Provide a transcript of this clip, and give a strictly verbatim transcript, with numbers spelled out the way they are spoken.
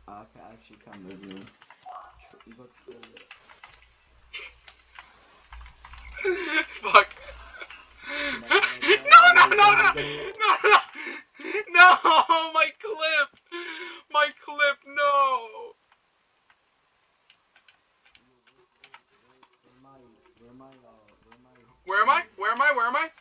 Uh, can actually come with me. Tr you got trolled. Fuck. Can I, can I, can I, No, no, wait, no, can I no, get away? no, no, no, my clip, my clip, no. Where, where, where, where am I? Where am I? Uh, where am I? Where Where am am I? I? Where am I? Where am I?